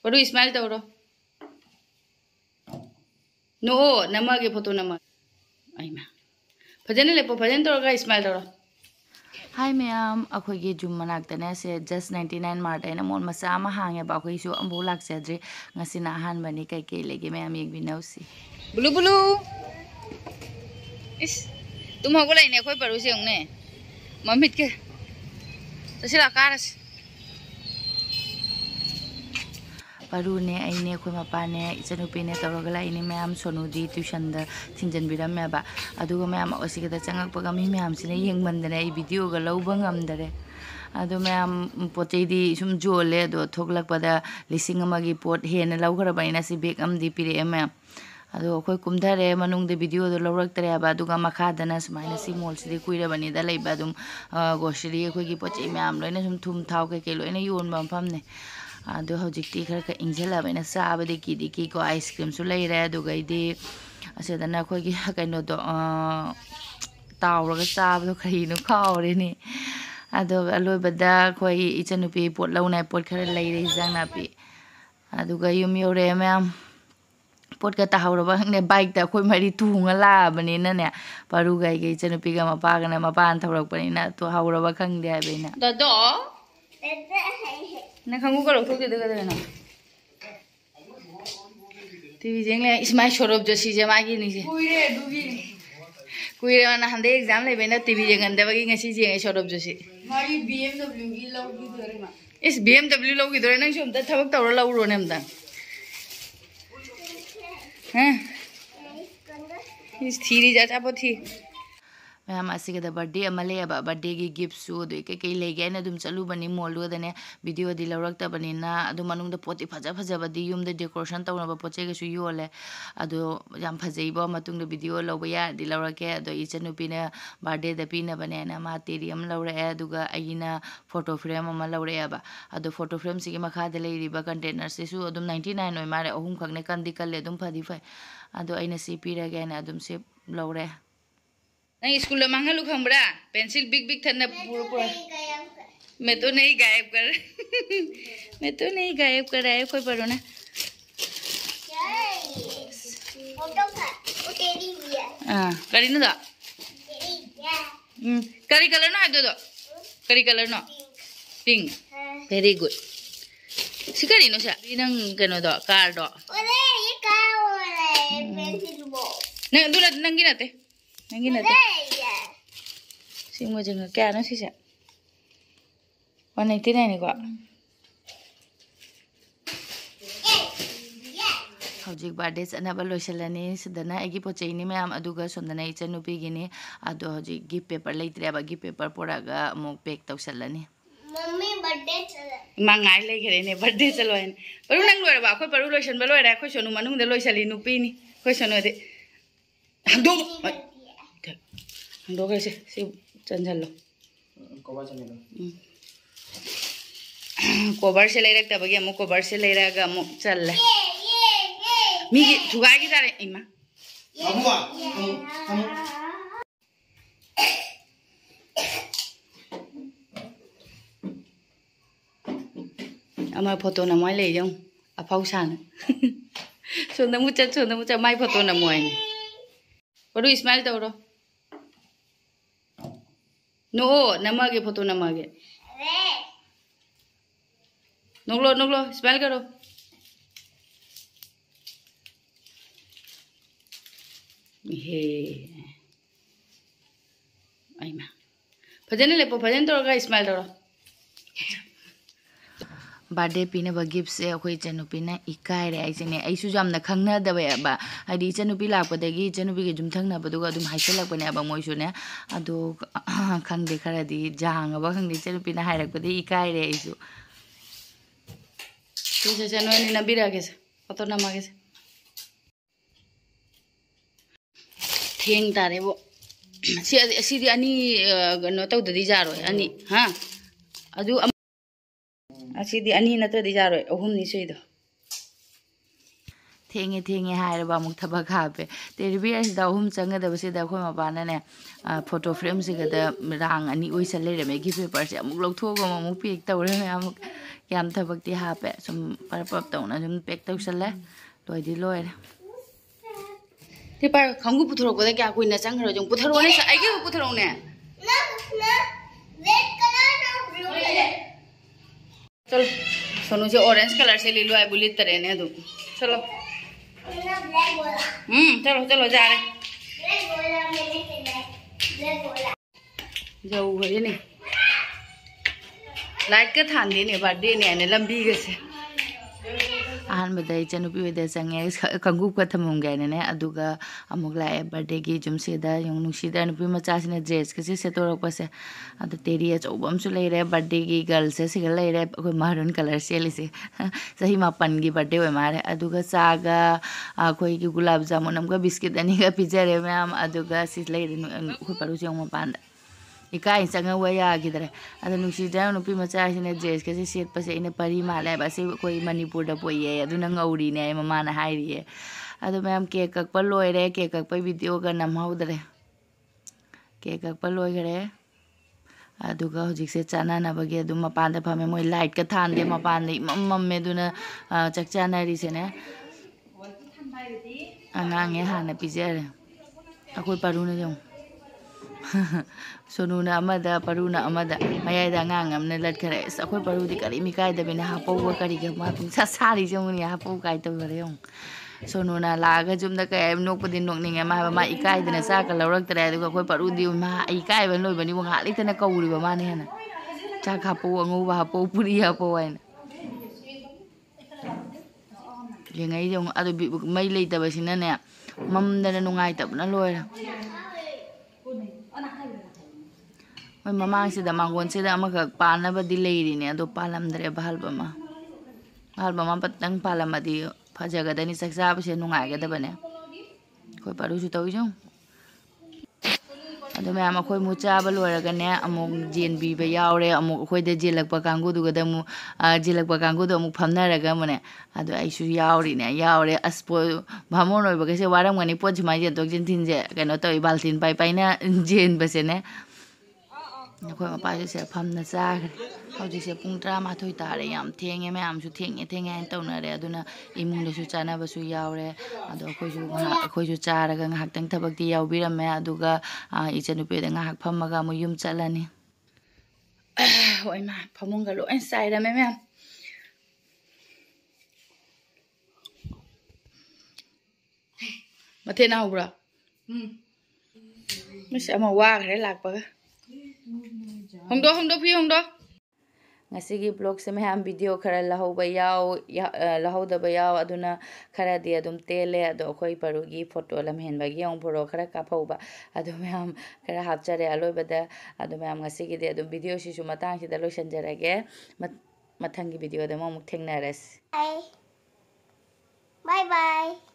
Padu smile tawro. No, namage photo nama. Aima. Phajane lepo phajane tawra smile tawro. Hi ma'am, akhoi jum manaktane se just 99 marta na mon masa ma hange ba akhoi su ambo lak sedre ngasi na han bani kai kai lege ma'am ek binausi. Bulu bulu. Is tum hogo lai ne akhoi paru se ongne. Mamit ke. Tasila karas. Parune aine khoi mapane ichanupi ne tawragala ini ma'am Sonu di tuition da thinjan biram me ba aduga ma'am osika da changak paga mi ma'am sine yengmandane I video ga lawba ngamdare adu ma'am potei di sum jole do thoklak pada lising amagi pot hena lawkhara baina si bag am di pire ma'am adu khoi kumdare manung de video do lawrak tare ba aduga makha dana sumaina si mall si kuira bani da leiba dum grocery khoi gi pochei ma'am loina sum thum thau ke ke loina yon bam famne adu hojikti khar ka injala bena saaba de ki ko ice cream su lei re adu gai de asedana khoi gi kaino do tawra ga saaba do khari no khawre ni adu aloi bada khoi ichanupi pot launai pot khar lei re jangna pi adu ga yum yore ma'am pot ka tahawra ba ne bike da khoi mari tunga la bani na ne paru gai ge ichanupi ga mapa ga na mapan thawrak bani na to hawra ba khang de be na Da do. Na khangu karo thok de ga na. TV jengle is my short of joshi je magi ni je. Kuire dubi. Kuire na hande exam le bena TV jengan da bagi ngasi je short of joshi. Mari BMW gi law gi dore ma. Is BMW law gi dore nang shom ta thabak tawra law ro nem da. Is thiri ja cha pothi. Ma'am asika da birthday amale aba birthday gi gift su do ke lege na dum chalu bani molu da ne video di lawrak ta bani na adu manung da poti phaja ba di yum da decoration tawna ba poche ge su yole adu jam phajei ba matung da video lawba ya di lawrak ke adu ichanupi na birthday da pina bane na ma terium lawra e adu ga aina photo frame ama lawra aba adu photo frame sigi makha da lei riba container se su adum 99 oi mare ahum khagne kan di kalle dum phadi phai adu aina si pira ge na adum se lawra नहीं school में मांगा look हम बड़ा pencil big big थन्ना पूरा पूरा मैं तो नहीं गायब कर रहा है कोई पढ़ो ना हाँ करी ना दो करी कलर ना दो करी कलर ना पिंक वेरी गुड सिकरी नो सा इनंग कनो दो कार दो नहीं दूला नंगी नाते nangin natin sing mo jeng kya na sisa 199 ni ko hojik birthday sana ba loisalani sidana agi pochei ni ma'am aduga sondana ichanupi gini adu hojik gift paper leitre ba gift paper poraga mo pack tawsalani mummy birthday चला mangai le gere ne birthday chalwain paru nang loi ba khoi paru loisan ba loi ra khoi sonu manung de loisali nupi ni khoi sonu de do दो कैसे सिर्फ चंचल लो कोबर से ले रखता बगी हम कोबर से ले रहा हम चल ले मिगी जुगाड़ की तारे इमा हमारे फोटो ना मैं ले जाऊँ अपाउ सान सुंदर मुझे मैं फोटो ना मैं और स्माइल तो रो No, namage photo namage. Noglo, smile karo. Hey. Aima. Phajane lepo phajane to ga smile karo. birthday pina ba gift se akhoi chanupi na Ekaire ai sine ai su jamna khangna da ba adi chanupi lakpa dagi chanupi ge jumthang na baduga dum haisalak bane ba moi su ne adu khangde khara di jang ba khangde chanupi na hairak ba di Ekaire ai su se no ni na bira ke foto na mage theng tare bo si di ani no tau da di jaro ani ha adu asidi ani na to di jaro ohum ni soido थेंगे हायरबा अमुक थबक हापे teddy bear सिदा अहुम चंगदबसिदा अखोय मपानाने photo frame सिगदा रांग अनि ओइसल लेरमे गी paper से अमुक लौथोगम अमुक pack तौरे अमुक याम थबकती हापे सम परपप तौना सम pack तौसले लोइदी लोइरे ते पार खंगु पुथरोबदा क्या कुइना चंगरो जों पुथरोने आइगे पुथरोने ना रेड कलर और ब्लू कलर चल सोनू से ऑरेंज कलर से ले लो आई बुलेट तरेने दो चलो ना ब्लैक बोला चलो चलो जा रहे ब्लैक बोला मैंने खेला ब्लैक बोला जाऊ है नहीं लाइट का थान देने बर्थडे ने आने लंबी गसे अहमद इचनुपी होदे चंगे कंगुप का थमंगैने अदुगा अमुक लाए बर्थडे की जुमसेदा यंग नुसीदा नुपी मचासिने ड्रेस कसे सेतोरपसे अदु तेरी अचौबमसु लेरे बर्थडे की गर्ल से सिगल लेरे अखोय महरून कलर सेलिसे सही मापन की बर्थडे होय मारे अदुगा चागा अखोय की गुलाब जामुन अमका बिस्किट अनिगा पिजरे मैम अदुगा सिस लेरे अखोय परुसे यंग मपानदा इकाई चंगा वया गिदरे अदु नुसीदा नुपी मचासिने ड्रेस कसे सेटपसे इने परी माले बसे कोई मणिपुर दा पोये अदुना ngौरी ने ममाना हाइरिए अदु मैम केक ककप लोइरे केक ककप वीडियो का नमहौदरे केक ककप लोइगरे अदुगा हुजिक से चाना नबगे अदु मपान दा फमे मोय लाइट का थान दे मपान दे मम्मे दुना चकचानारी से ने अंगांगे हाना पिजरे अखोय परुना जों सोनूना अमदा परुना अमदा मयादा ngang amna lat khare akhoi parudi kari mi kai da bena ha pau kari ga ma pung sa sari jong ni ha pau kai to bare yong sonuna la ga jum da kai nok pudin nok ninga ma ma ikai dina sa ka lawrak tare du akhoi parudi ma ikai ban loi bani wa ngak li tana kauri ba ma ne na cha kha pau ngu ba ha pau puri ha pau ai yengai jong adu bi mai lei ta ba sina ne mam da na nungai ta na loi मैं ममांग से दमांगोन से दमक पाना बदी लेरीने अदो पालमद्रे बहालबमा बहालबमा पतंग पालमदी फजगदनी सक्साब से नुंगाइगदबने कोई परुसु तौजो अदो मैं अखोय मुचाब लोरगने अमुक जेनबी बे यावरे अमुक अखोय दे जेलकपा कांगुदुगद मु जेलकपा कांगुदो अमुक फमनारगा मने अदो आइसु यावरिने यावरे अस्पो भामोन ओइबगसे वारमगनी पोज माजे तोक जिन थिनजे कनो तोय बाल्टिन पाइ पाइना जेन बसेने अखोय मपासे से फमना चागरे हौजिसे पुंग 12 तारे याम थेंगे मैमसु थेंगे तौनरे अदुना इमुंगदसु चानाबसु यावरे अदो अखोयसु चारगा ngahaktang thabakti yawbirame aduga ichanupeda ngahak phamaga mu yum chalani oi ma phamunga loin sairame mem mathena hobra mis ama wa gre lakpaga hongdo phi hongdo ngasi blog se me video khara lahoba yaw lahodaba yaw aduna khara di adum tele ado khoi parugi photo lam henba gi ong phoro khara ka phauba ado me khara hapchare aloi bada ado me ngasi gi de adum video si su matang si da lo sanjarage mathangi video da mo muk thengnaras bye bye